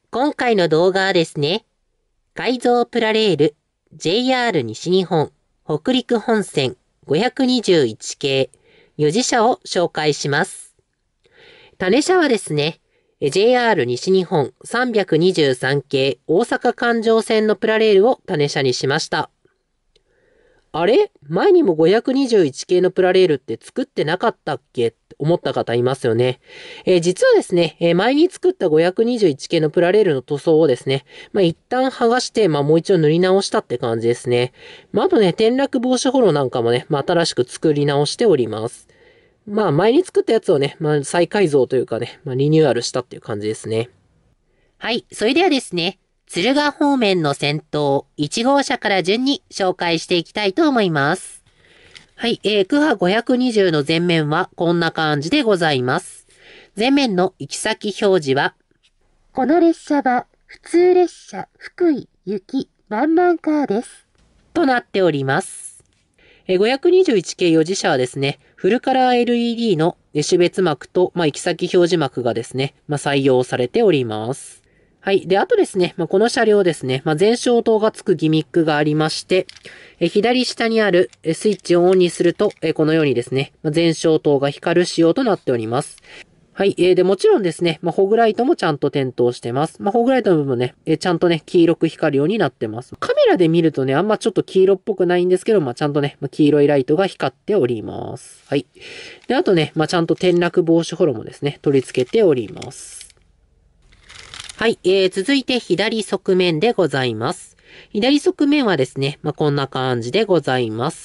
今回の動画はですね、改造プラレール JR 西日本北陸本線521系4次車を紹介します。種車はですね、JR 西日本323系大阪環状線のプラレールを種車にしました。あれ前にも521系のプラレールって作ってなかったっけって思った方いますよね。実はですね、前に作った521系のプラレールの塗装をですね、一旦剥がして、もう一度塗り直したって感じですね。あとね、転落防止ホローなんかもね、新しく作り直しております。前に作ったやつをね、再改造というかね、リニューアルしたっていう感じですね。はい、それではですね、敦賀方面の先頭1号車から順に紹介していきたいと思います。はい、区波520の前面はこんな感じでございます。前面の行き先表示は、この列車は普通列車福井行き満々カーです。となっております。521系4次車はですね、フルカラー LED の種別幕と、行き先表示幕がですね、採用されております。はい。で、あとですね、この車両ですね、前照灯がつくギミックがありまして、左下にあるスイッチをオンにすると、このようにですね、前照灯が光る仕様となっております。はい。で、もちろんですね、ホグライトもちゃんと点灯してます。ホグライトの部分ね、ちゃんとね、黄色く光るようになってます。カメラで見るとね、あんまちょっと黄色っぽくないんですけど、ちゃんとね、黄色いライトが光っております。はい。で、あとね、ちゃんと転落防止ホロもですね、取り付けております。はい。続いて左側面でございます。左側面はですね、こんな感じでございます。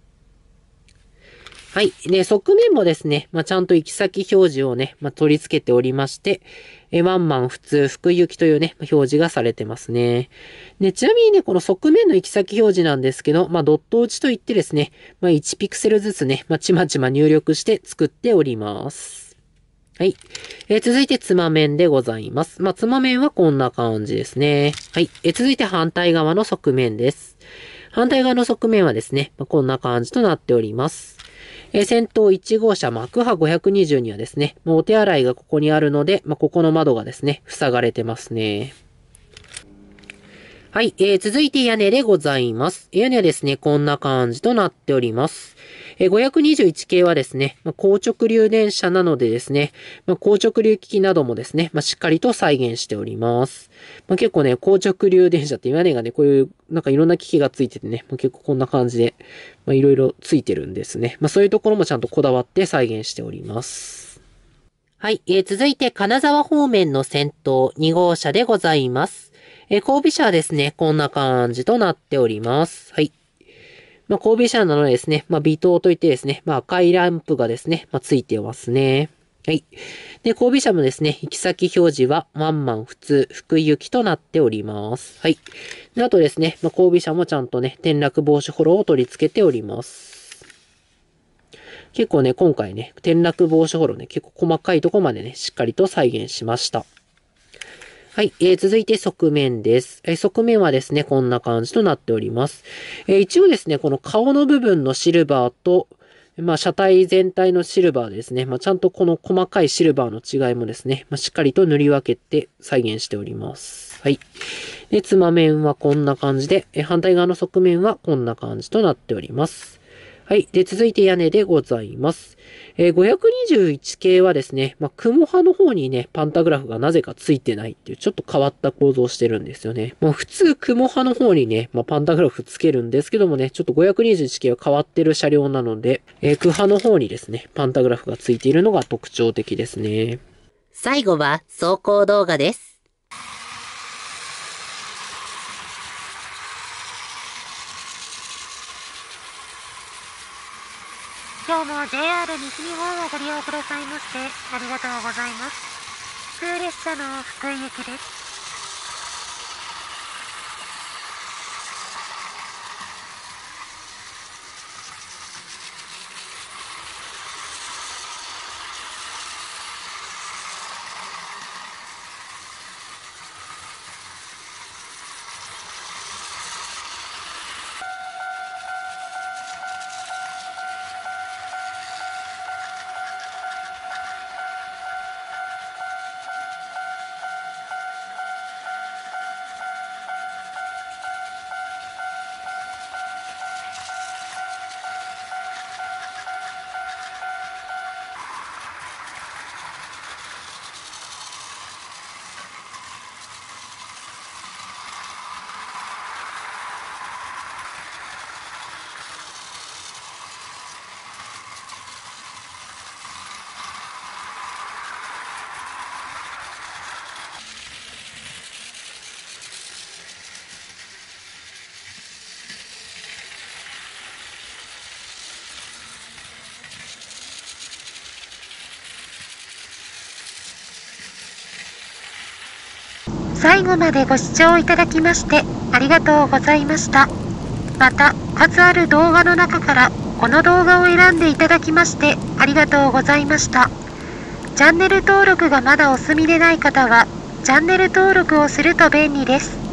はい。で、側面もですね、ちゃんと行き先表示をね、取り付けておりまして、ワンマン普通、福行きというね、表示がされてますね。で、ちなみにね、この側面の行き先表示なんですけど、ドット打ちといってですね、1ピクセルずつね、ちまちま入力して作っております。はい。続いて、つま面でございます。つま面はこんな感じですね。はい。続いて、反対側の側面です。反対側の側面はですね、こんな感じとなっております。先頭1号車、クハ520にはですね、お手洗いがここにあるので、ここの窓がですね、塞がれてますね。はい、続いて屋根でございます。屋根はですね、こんな感じとなっております。521系はですね、高直流電車なのでですね、高直流機器などもですね、しっかりと再現しております。結構ね、高直流電車って屋根がね、こういう、いろんな機器がついててね、結構こんな感じで、いろいろついてるんですね。そういうところもちゃんとこだわって再現しております。はい、続いて金沢方面の先頭2号車でございます。後尾車はですね、こんな感じとなっております。はい。後尾車なのでですね、微灯といってですね、赤いランプがですね、ついてますね。はい。で、後尾車もですね、行き先表示はワンマン普通、福井行きとなっております。はい。で、あとですね、後尾車もちゃんとね、転落防止ホローを取り付けております。結構ね、今回ね、転落防止ホローね、結構細かいところまでね、しっかりと再現しました。はい、続いて側面です。側面はですね、こんな感じとなっております。一応ですね、この顔の部分のシルバーと、車体全体のシルバーですね、ちゃんとこの細かいシルバーの違いもですね、しっかりと塗り分けて再現しております。はい。で、つま面はこんな感じで、反対側の側面はこんな感じとなっております。はい。で、続いて屋根でございます。521系はですね、雲派の方にね、パンタグラフがなぜかついてないっていう、ちょっと変わった構造をしてるんですよね。普通、雲派の方にね、パンタグラフつけるんですけどもね、ちょっと521系は変わってる車両なので、空派の方にですね、パンタグラフがついているのが特徴的ですね。最後は走行動画です。 今日も JR 西日本をご利用くださいましてありがとうございます。普通列車の福井行きです。 最後までご視聴いただきましてありがとうございました。また、数ある動画の中からこの動画を選んでいただきましてありがとうございました。チャンネル登録がまだお済みでない方は、チャンネル登録をすると便利です。